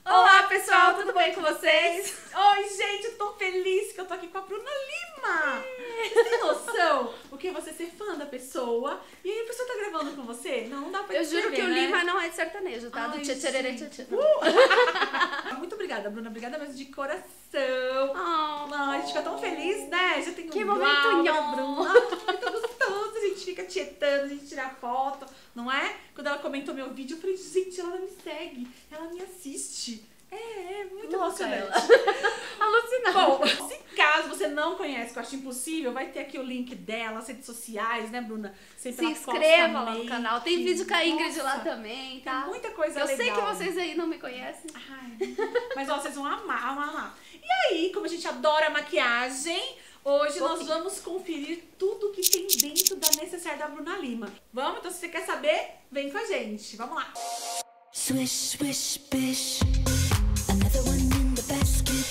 Olá pessoal, tudo bem com vocês? Oi gente, eu tô tão feliz que eu tô aqui com a Bruna Lima. Vocês têm noção o que é você ser fã da pessoa e aí a pessoa tá gravando com você? Não dá pra Eu descrever, juro que o né? Lima não é de sertanejo, tá? Ai, Do tchê-tchê-rê, tchê-tchê. Muito obrigada, Bruna. Obrigada mesmo de coração. Oh, Não, a gente fica tão feliz, né? Já tem que um momento Glauber, nhon. Bruna. Muito gostoso. A gente fica tietando, a gente tira foto, não é? Quando ela comentou meu vídeo, eu falei, gente, ela me segue, ela me assiste. É muito Louca emocionante. Alucinante. Bom, se caso você não conhece, que eu acho impossível, vai ter aqui o link dela, as redes sociais, né, Bruna? Sempre Se ela posta inscreva lá no make. canal. Tem vídeo com a Ingrid lá Nossa, também, tá? tem muita coisa Eu legal. sei que vocês aí não me conhecem. Ai, mas ó, vocês vão amar, amar, amar. E aí, como a gente adora maquiagem, hoje nós vamos conferir tudo que tem dentro da necessaire da Bruna Lima. Vamos? Então se você quer saber, vem com a gente. Vamos lá. Swish, swish, bish. Another one in the basket.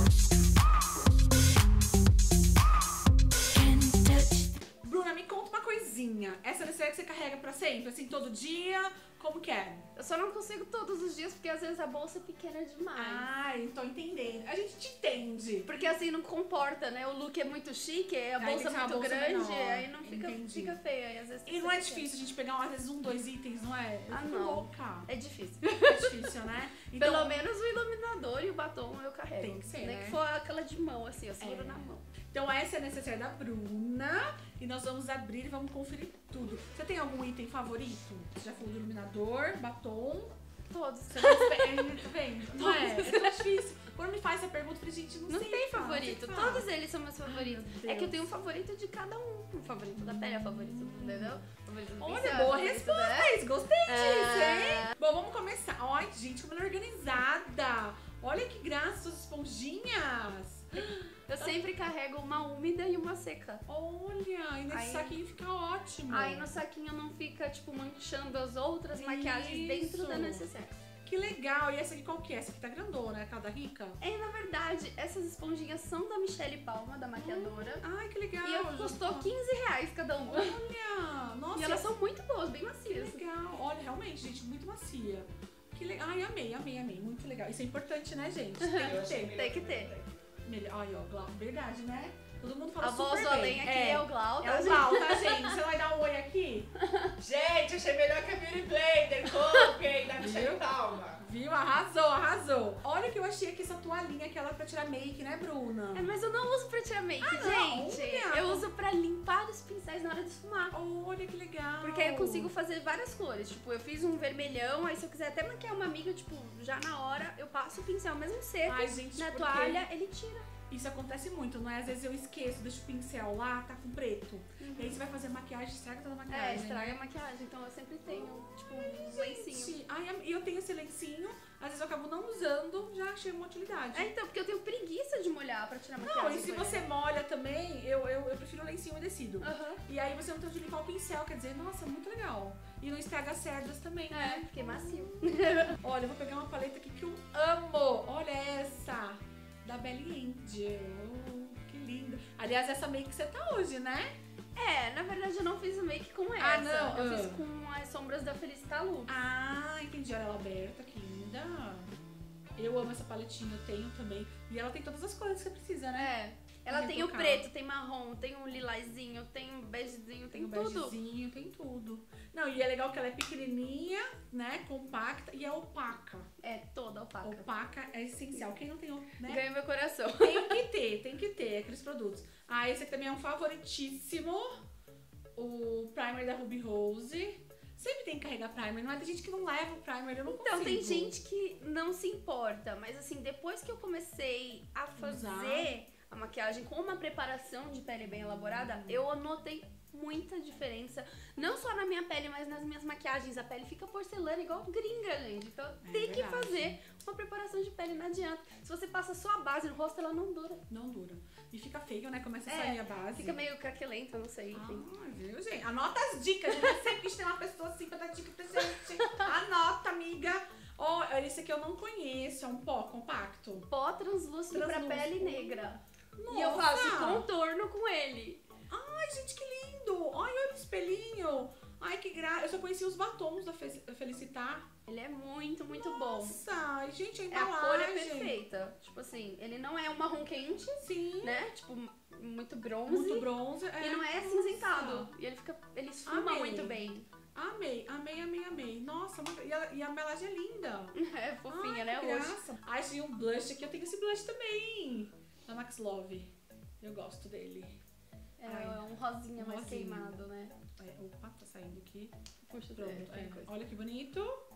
Can't touch. Bruna, me conta uma coisinha. Essa necessaire que você carrega pra sempre? Assim, todo dia? Como que é? Eu só não consigo todos os dias, porque às vezes a bolsa é pequena demais. Ah, então entendendo. A gente te entende. Porque assim não comporta, né? O look é muito chique, a Aí bolsa tem que ser é uma muito bolsa grande, menor. aí não fica, Entendi. fica feia. Aí às vezes tem E que não ser é pequena. difícil a gente pegar, às vezes, dois itens, não é? Eu Ah, fico não. louca. É difícil. É difícil, né? Então, Pelo menos o iluminador e o batom eu carrego. Tem que ser, Nem né? que for aquela de mão, assim, eu seguro É. na mão. Então essa é a necessaire da Bruna e nós vamos abrir e vamos conferir tudo. Você tem algum item favorito? Você já falou do iluminador, batom. Todos. Você vai tá vendo? Não é? É tão difícil. Quando me faz essa pergunta, eu falei, gente, não Não sei. tem cara, favorito, não sei falar. todos eles são meus favoritos. meu É que eu Deus. tenho um favorito de cada um. Um favorito da pele, um favorito do entendeu? Favorito do Olha, pincel, boa favorito resposta, da- Thaís. Gostei disso, É. hein? Bom, vamos começar. Ai, gente, como ela é organizada. Olha que graça, suas esponjinhas. Eu sempre carrego uma úmida e uma seca. Olha, e nesse Aí- saquinho fica ótimo. Aí no saquinho não fica, tipo, manchando as outras maquiagens dentro Isso. da necessaire. Que legal. E essa aqui qual que é? Essa aqui tá grandona, né? Aquela da Rica? E na verdade, essas esponjinhas são da Michelle Palma, da maquiadora. Ai, que legal. E custou R$15 cada uma. Olha, nossa. E elas são muito boas, bem macias. Que legal. Olha, realmente, gente, muito macia. Que legal. Ai, amei, amei, amei. Muito legal. Isso é importante, né, gente? Tem que ter. Tem que ter. Melhor. Ai, ó, Glau, verdade, né? Todo mundo fala A voz super do além bem. aqui é o Glau, É tá, o Glau, tá, gente? Você vai dar um oi aqui? Gente, achei melhor que a Beauty Blender. Comprei da Michelle Viu? Palma. Viu? Arrasou, arrasou. Olha que eu achei aqui essa toalhinha, aquela pra tirar make, né, Bruna? É, mas eu não uso pra tirar make, não, gente. olha. Eu uso pra limpar os pincéis na hora de esfumar. Olha que legal. Porque aí eu consigo fazer várias cores. Tipo, eu fiz um vermelhão, aí se eu quiser até maquiar uma amiga, tipo, já na hora, eu passo o pincel mesmo seco Ai, gente, na porque toalha, ele tira. isso acontece muito, não é? Às vezes eu esqueço, deixo o pincel lá, tá com preto. E aí você vai fazer maquiagem, estraga toda a maquiagem. É, estraga né? a maquiagem. Então eu sempre tenho, tipo, um lencinho. Gente, ai, e eu tenho esse lencinho, às vezes eu acabo não usando, já achei uma utilidade. É, então, porque eu tenho preguiça de molhar pra tirar Não, maquiagem. e se com você ele. molha também, eu prefiro o lencinho umedecido. Aham. E aí você não tem de limpar o pincel, quer dizer, nossa, muito legal. E não estraga as cerdas também, É, né? porque é macio. Olha, eu vou pegar uma paleta aqui que eu amo. Olha essa, da Belly Angel. Que linda. Aliás, essa make que você tá hoje, né? É, na verdade eu não fiz o make com essa. Ah, não? Eu Ah. fiz com as sombras da Felicita Lu. Ah, entendi. Olha ela aberta, que linda. Eu amo essa paletinha, eu tenho também. E ela tem todas as cores que você precisa, né? É. Ela tem o Retocar. preto, tem marrom, tem um lilazinho, tem um begezinho, tem o tudo. begezinho, tem tudo. Não, e é legal que ela é pequenininha, né? Compacta e é opaca. É toda opaca. Opaca é essencial. Quem não tem, né? Ganha meu coração. Tem que ter aqueles produtos. Ah, esse aqui também é um favoritíssimo. O primer da Ruby Rose. Sempre tem que carregar primer, não é? Tem gente que não leva o primer, eu não Então, consigo. tem gente que não se importa, mas assim, depois que eu comecei a fazer a maquiagem com uma preparação de pele bem elaborada, eu notei muita diferença, não só na minha pele, mas nas minhas maquiagens. A pele fica porcelana igual gringa, gente. Então tem que verdade. fazer uma preparação de pele, não adianta. Se você passa só a base no rosto, ela não dura. Não dura. E fica feio, né? Começa a sair a base. Fica meio craquelenta, não sei, enfim. Ah, viu, gente? Anota as dicas, né? Sempre que tem uma pessoa assim pra dar dica pra gente. Anota, amiga. Ó, esse aqui eu não conheço, é um pó compacto. Pó translúcido pra Translúcido. pele negra. Nossa. E eu faço contorno com ele. Ai, gente, que lindo! Ai, olha o espelhinho. Ai, que graça. Eu só conheci os batons da Felicitar. Ele é muito, muito bom. Nossa, gente, a A embalagem. cor é perfeita. Tipo assim, ele não é um marrom quente, Sim. né? Tipo, muito bronze. Muito bronze. E não é Nossa. acinzentado. E ele esfuma Amei. muito bem. Amei, amei, amei, amei. Nossa, e a embalagem é linda. É fofinha, Ai, né? que Hoje. graça. Ai, tinha um blush aqui. Eu tenho esse blush também. Da Max Love. Eu gosto dele. É Ai, um rosinha mais rosinha. queimado, né? Opa, tá saindo aqui. Puxa, Pronto. tem coisa. Olha que bonito.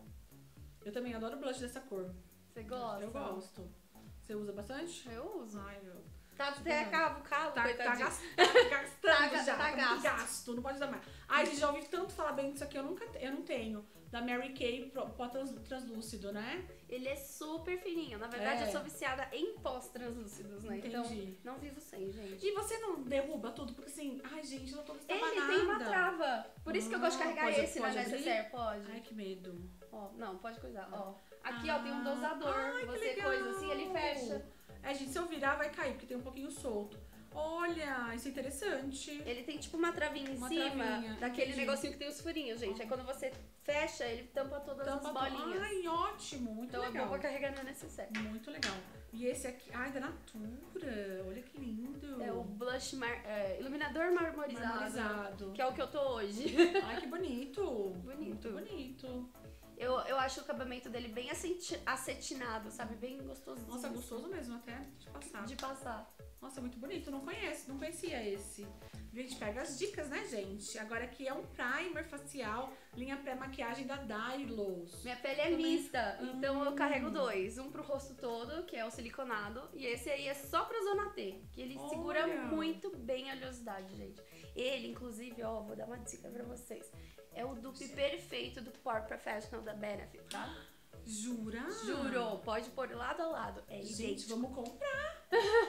Eu também adoro blush dessa cor. Você gosta? Eu gosto. Você usa bastante? Eu uso. Ai, eu... Tá até cavo, Tá coitadinho. gastando Tá já. gasto. Muito gasto. Não pode usar mais. Ai, gente, já ouvi tanto falar bem disso aqui. Eu não tenho. Da Mary Kay pó translúcido, né? Ele é super fininho. Na verdade, É. eu sou viciada em pós translúcidos, né? Entendi. Então, não vivo sem, gente. E você não derruba tudo? Porque assim, ai, gente, eu não tô Ele nada. tem uma trava. Por isso que eu gosto de carregar Pode- esse na pode abrir? necessaire. Pode. Ai, que medo. Ó, não, pode coisar. Ó. Aqui, ó, tem um Ah, dosador. ai, que Você legal. coisa assim, ele fecha. É, gente, se eu virar, vai cair, porque tem um pouquinho solto. Olha, isso é interessante. Ele tem tipo uma travinha em Uma cima travinha, daquele entendi. negocinho que tem os furinhos, gente. Aí quando você fecha, ele tampa todas Tampa as bolinhas. Ai, ótimo, muito Então é legal. bom pra carregar na necessaire. Muito legal. E esse aqui, ai, da Natura. Olha que lindo. É o blush iluminador marmorizado. Marmorizado. Que é o que eu tô hoje. Ai, que bonito. Bonito. Muito bonito. Eu acho o acabamento dele bem acetinado, sabe? Bem gostosinho. Nossa, gostoso mesmo até de passar. de passar. Nossa, muito bonito. Não conhecia esse. A gente pega as dicas, né, gente? Agora aqui é um primer facial, linha pré-maquiagem da Dylos. Minha pele é Também. mista, então eu carrego dois. Um pro rosto todo, que é o siliconado, e esse aí é só pra zona T, que ele Olha. segura muito bem a oleosidade, gente. Ele, inclusive, ó, vou dar uma dica pra vocês. É o dupe perfeito do Pore Professional da Benefit, tá? Jura? Juro, pode pôr lado a lado. É Gente, idêntico. vamos comprar.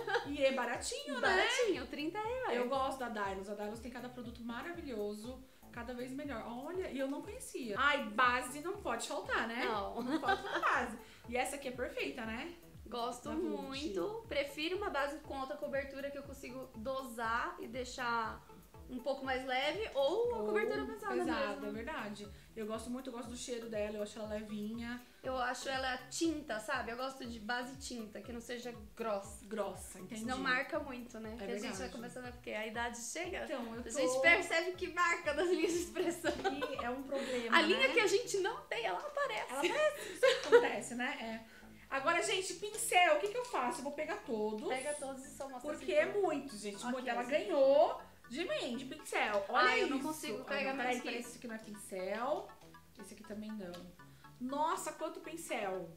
E é baratinho, né? Baratinho, R$30. Eu gosto da Dylos. A Dylos tem cada produto maravilhoso, cada vez melhor. Olha, e eu não conhecia. Ai, base não pode faltar, né? Não. Não pode faltar base. E essa aqui é perfeita, né? Gosto Da Vult. muito. Prefiro uma base com alta cobertura que eu consigo dosar e deixar um pouco mais leve ou a cobertura pesada é mesmo. verdade. Eu gosto muito, eu gosto do cheiro dela, eu acho ela levinha, Eu acho ela tinta, sabe? Eu gosto de base tinta, que não seja grossa. grossa, entendi. Senão marca muito, né? Porque a gente vai verdade. começando a... Porque a idade chega, Então, eu a tô... gente percebe que marca das linhas de expressão. E é um problema, A linha né? que a gente não tem, ela aparece. Ela parece, isso acontece, né? É. Agora, gente, pincel, o que eu faço? Eu vou pegar todos. Pega todos e só mostra Porque assim. é muito, gente. Ok, Muito. Ela sim. ganhou de mim, de pincel. Olha Ai, eu não isso. consigo Ai, carregar não, mais peraí, que peraí, isso. esse aqui não é pincel. Esse aqui também não. Nossa, quanto pincel.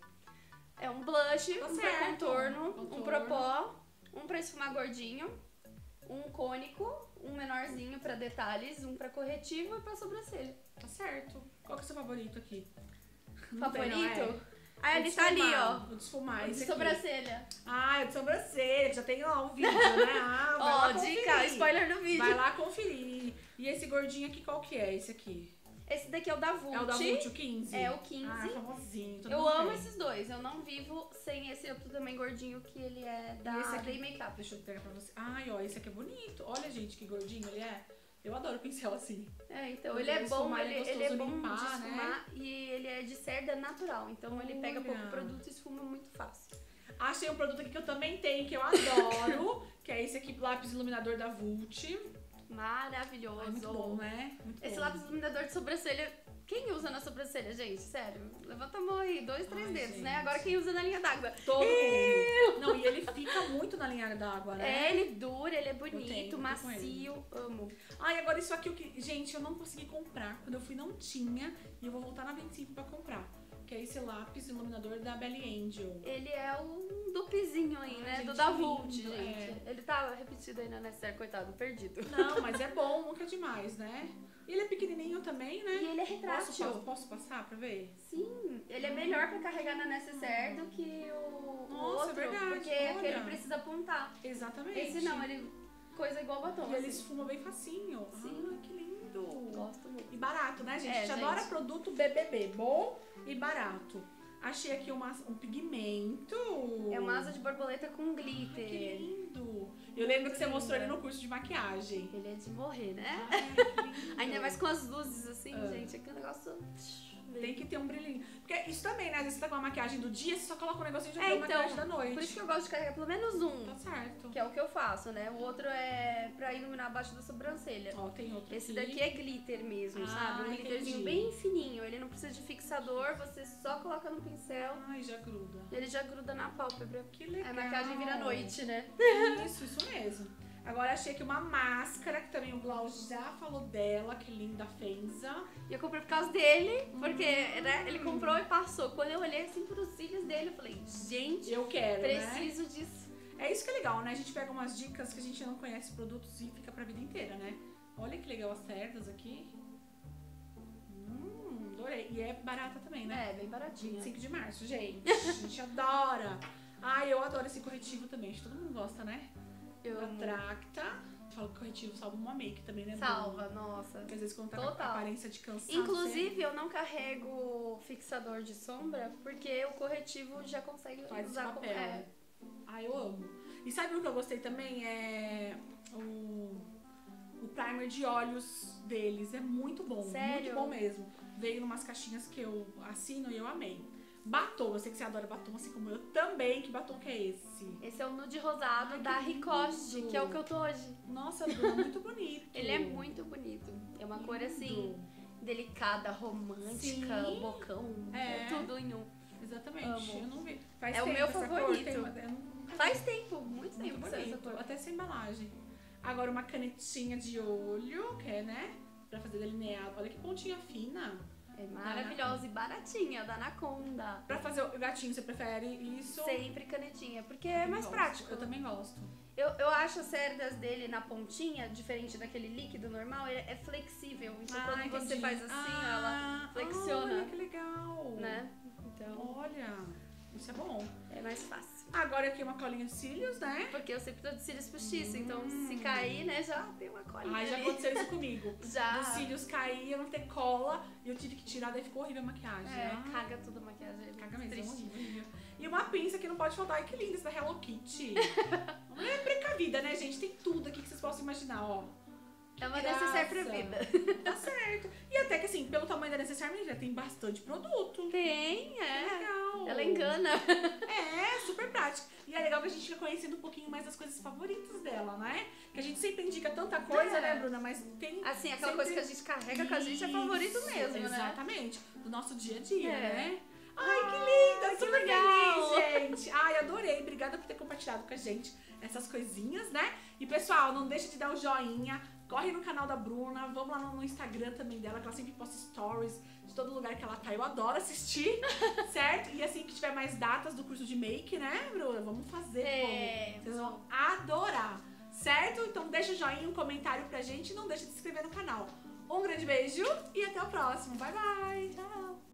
É um blush, Tá um certo. pra contorno, um Contorno. pro pó, um pra esfumar gordinho, um cônico, um menorzinho pra detalhes, um pra corretivo e pra sobrancelha. Tá certo. Qual que é o seu favorito aqui? Favorito? é? Ah, ele tá ali, ó. O de esfumar, O de esse aqui. sobrancelha. Ah, é de sobrancelha, que já tem lá um vídeo, né? Ah, vai Ó, lá dica, conferir. spoiler no vídeo. Vai lá conferir. E esse gordinho aqui, qual que é? Esse aqui? Esse daqui é o da Vult. É o da Vult, o 15? É o 15. Ah, famosinho. todo Eu mundo amo tem. esses dois. Eu não vivo sem esse outro também gordinho que ele é da E esse aqui? Day Makeup. Deixa eu pegar pra você. Ai, ó, esse aqui é bonito. Olha, gente, que gordinho ele é. Eu adoro pincel assim. É, então Porque ele é bom, esfumar, ele é ele é gostoso bom limpar, de né? esfumar e ele é de cerda natural. Então ele pega Olha. pouco produto e esfuma muito fácil. Achei um produto aqui que eu também tenho, que eu adoro. Que é esse aqui, lápis iluminador da Vult. Maravilhoso. Ai, muito bom, né? Muito Esse bom. lápis iluminador de sobrancelha, quem usa na sobrancelha, gente? Sério, levanta a mão aí, 2, 3 Ai, dedos, né? gente. Agora quem usa na linha d'água? Todo mundo. Não, e ele fica muito na linha d'água, né? É, ele dura, ele é bonito, tenho, tô com macio, amo. Ai, agora isso aqui, gente, eu não consegui comprar. Quando eu fui, não tinha. E eu vou voltar na 25 pra comprar. Que é esse lápis iluminador da Belly Angel. Ele é um dupezinho aí, Ai, né? gente, Do da lindo, Vult, gente. é. Ele tá repetido aí na necessaire, coitado, perdido. Não, mas é bom, nunca é demais, né? E ele é pequenininho também, né? E ele é retrátil. Posso passar pra ver? Sim, ele é melhor pra carregar na necessaire do que o Nossa, outro, é verdade, porque olha. aquele precisa apontar. Exatamente. Esse não, ele coisa igual batom. E ele assim. esfuma bem facinho. Sim. Ai, que lindo. Gosto muito. E barato, né, gente? É, A gente gente. adora produto BBB. Bom e barato. Achei aqui um pigmento. É uma asa de borboleta com Que glitter. lindo. Eu lembro que você mostrou ele no curso de maquiagem. Ele é de morrer, né? Ai, que lindo. Ainda mais com as luzes assim, Ah. gente. Aquele negócio Tem que ter um brilhinho. Porque isso também, né? Às vezes você tá com a maquiagem do dia, você só coloca um negocinho e já É, tem uma então, maquiagem da noite. por isso que eu gosto de carregar pelo menos um. Tá certo. Que é o que eu faço, né? O outro é pra iluminar abaixo da sobrancelha. Ó, tem outro Esse aqui. daqui é glitter mesmo, Ah, sabe? Um glitterzinho entendi. bem fininho. Ele não precisa de fixador, você só coloca no pincel. Ai, já gruda. Ele já gruda na pálpebra. Que legal. A maquiagem vira noite, né? Isso mesmo. Agora achei aqui uma máscara, que também o Glau já falou dela, que linda Fenza. E eu comprei por causa dele, porque né, ele comprou e passou. Quando eu olhei assim pros cílios dele, eu falei, gente, Eu quero, preciso disso. né? É isso que é legal, né? A gente pega umas dicas que a gente não conhece produtos e fica pra vida inteira, né? Olha que legal as cerdas aqui. Adorei. E é barata também, né? É, bem baratinho. 25 de março, gente. A gente adora. Ai, eu adoro esse corretivo também. Acho que todo mundo gosta, né? Eu A amo. Tracta. Falo que corretivo salva uma make também, né? Salva, nossa. Porque às vezes quando tá com Total. a aparência de cansaço. Inclusive, eu não carrego fixador de sombra, porque o corretivo já consegue faz esse usar como... papel. É. Ai, eu amo. E sabe o que eu gostei também? É o primer de olhos deles. É muito bom. Sério? Muito bom mesmo. Veio numas caixinhas que eu assino e eu amei. Batom, eu sei que você adora batom, assim como eu também. Que batom que é esse? Esse é o nude rosado Ai, da que Ricoste, lindo. que é o que eu tô hoje. Nossa, Bruna, muito bonito. Ele é muito bonito. É uma cor assim, delicada, romântica, Sim. bocão, É. tudo em um. Exatamente. Amo. Eu não vi. Faz É o tempo meu essa favorito. Cor, eu nunca Faz tempo, muito tempo Muito que saiu essa bonito, cor. até sem embalagem. Agora uma canetinha de olho, que é, né? Pra fazer delineado. Olha que pontinha fina. É maravilhosa e baratinha, da Anaconda. Pra fazer o gatinho, você prefere isso? Sempre canetinha, porque Eu é também mais gosto. prático. Eu também gosto. Eu acho as cerdas dele na pontinha, diferente daquele líquido normal, ele é flexível. Então quando você entendi. faz assim, ela flexiona, Olha que legal. né? Então Olha, isso é bom. é mais fácil. Agora aqui uma colinha de cílios, né? Porque eu sempre tô de cílios postiços, então se cair, né, já tem uma colinha Ai, já ali. aconteceu isso comigo. Já. Os cílios caíam, não ter cola, e eu tive que tirar, daí ficou horrível a maquiagem. É, Ai, caga tudo a maquiagem. É Caga muito mesmo, é triste. horrível. E uma pinça que não pode faltar. Ai, que linda essa da Hello Kitty. É precavida, né, gente? Tem tudo aqui que vocês possam imaginar, ó. É uma graça. necessaire pra vida. Tá certo. E até que assim, pelo tamanho da necessaire, já tem bastante produto. Tem, é. Legal. Ela engana. É, super prática. E é legal que a gente fica conhecendo um pouquinho mais das coisas favoritas dela, né? Que a gente sempre indica tanta coisa, É. né, Bruna? Mas tem. Assim, aquela sempre- coisa que a gente carrega com a gente é favorito Isso, mesmo, né? Exatamente. Do nosso dia a dia, É. né? Ai, que linda! que Super legal. feliz, gente! Ai, adorei. Obrigada por ter compartilhado com a gente essas coisinhas, né? E, pessoal, não deixa de dar o joinha. Corre no canal da Bruna. Vamos lá no Instagram também dela, que ela sempre posta stories de todo lugar que ela tá. Eu adoro assistir, certo? E assim que tiver mais datas do curso de make, né, Bruna? Vamos fazer, É. povo. Vocês vão adorar, certo? Então deixa o joinha, um comentário pra gente e não deixa de se inscrever no canal. Um grande beijo e até o próximo. Bye, bye! Tchau!